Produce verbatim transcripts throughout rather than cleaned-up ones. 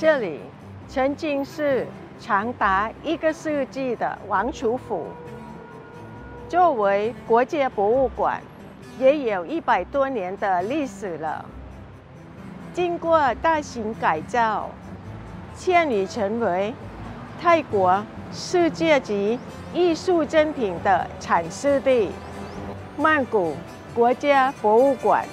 这里曾经是长达一个世纪的王储府，作为国家博物馆，也有一百多年的历史了。经过大型改造，现已成为泰国世界级艺术珍品的产示地——曼谷国家博物馆。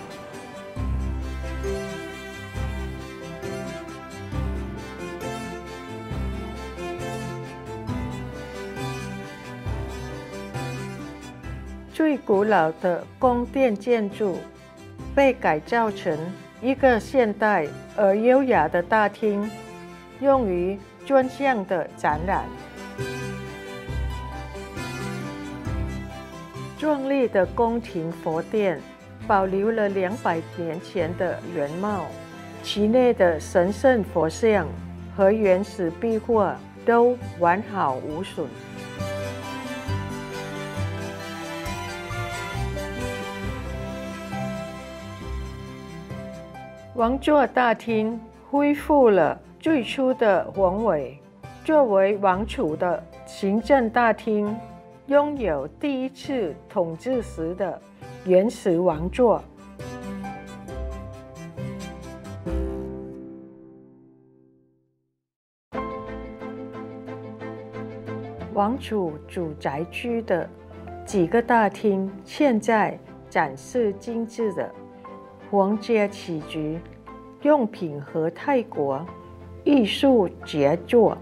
最古老的宫殿建筑被改造成一个现代而优雅的大厅，用于专项的展览。壮丽的宫廷佛殿保留了两百年前的原貌，其内的神圣佛像和原始壁画都完好无损。王座大厅恢复了最初的宏伟，作为王储的行政大厅，拥有第一次统治时的原始王座。王储主宅区的几个大厅现在展示精致的皇家起居用品和泰国艺术杰作，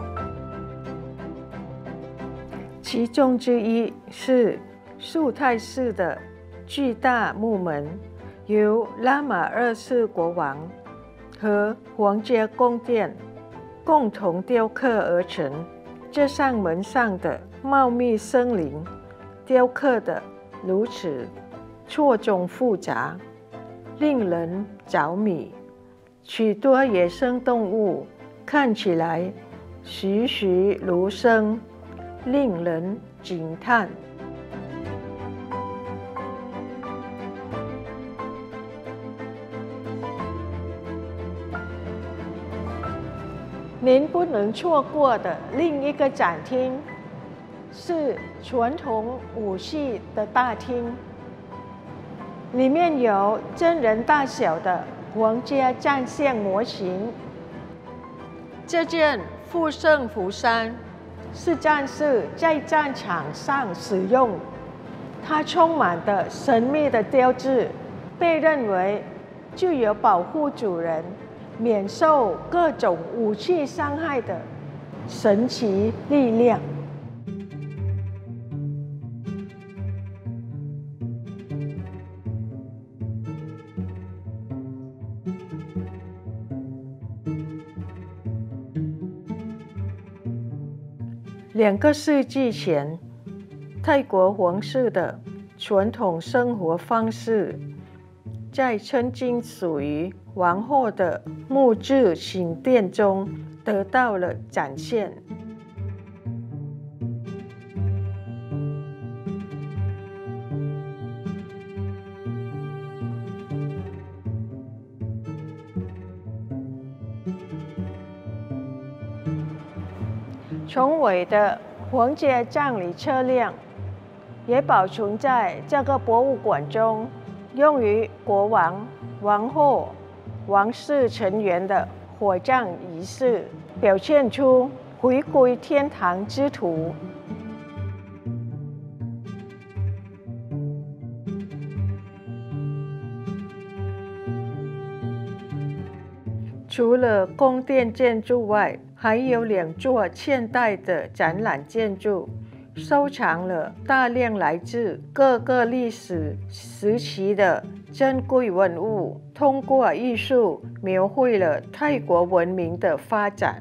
其中之一是素泰式的巨大木门，由拉玛二世国王和皇家宫殿共同雕刻而成。这扇门上的茂密森林雕刻得如此错综复杂，令人着迷。许多野生动物看起来栩栩如生，令人惊叹。您不能错过的另一个展厅是传统武器的大厅，里面有真人大小的皇家战象模型。这件护圣符衫是战士在战场上使用，它充满的神秘的标志，被认为具有保护主人免受各种武器伤害的神奇力量。两个世纪前，泰国皇室的传统生活方式在曾经属于王后的木质寝殿中得到了展现。宏伟的皇家葬礼车辆也保存在这个博物馆中，用于国王、王后、王室成员的火葬仪式，表现出回归天堂之途。除了宫殿建筑外，还有两座现代的展览建筑，收藏了大量来自各个历史时期的珍贵文物，通过艺术描绘了泰国文明的发展。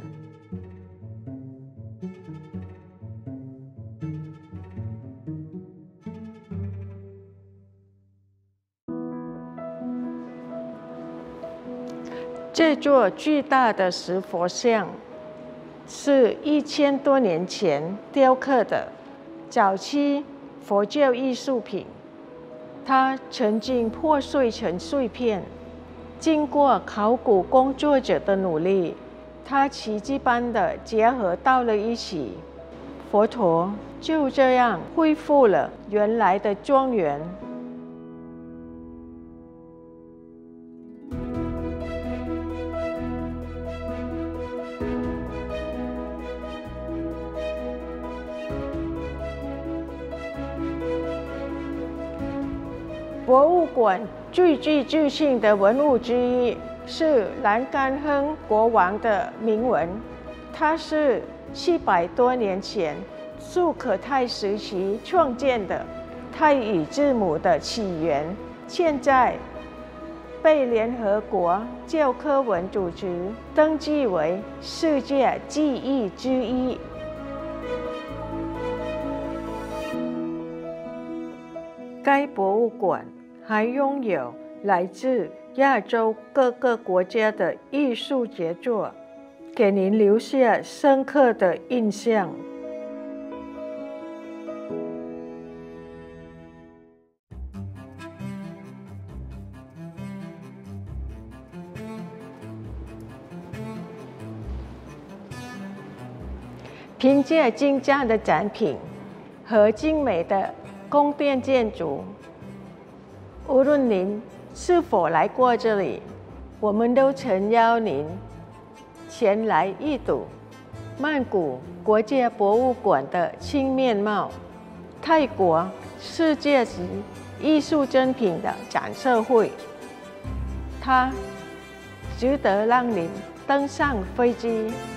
这座巨大的石佛像是一千多年前雕刻的早期佛教艺术品，它曾经破碎成碎片，经过考古工作者的努力， 它奇迹般的结合到了一起，佛陀就这样恢复了原来的庄园。博物馆最具巨性的文物之一是栏杆亨国王的铭文，它是七百多年前素可泰时期创建的泰语字母的起源，现在被联合国教科文组织登记为世界记忆之一。该博物馆还拥有来自亚洲各个国家的艺术杰作，给您留下深刻的印象。凭借精湛的展品和精美的宫殿建筑，无论您是否来过这里，我们都诚邀您前来一睹曼谷国家博物馆的新面貌——泰国世界级艺术珍品的展示会。它值得让您登上飞机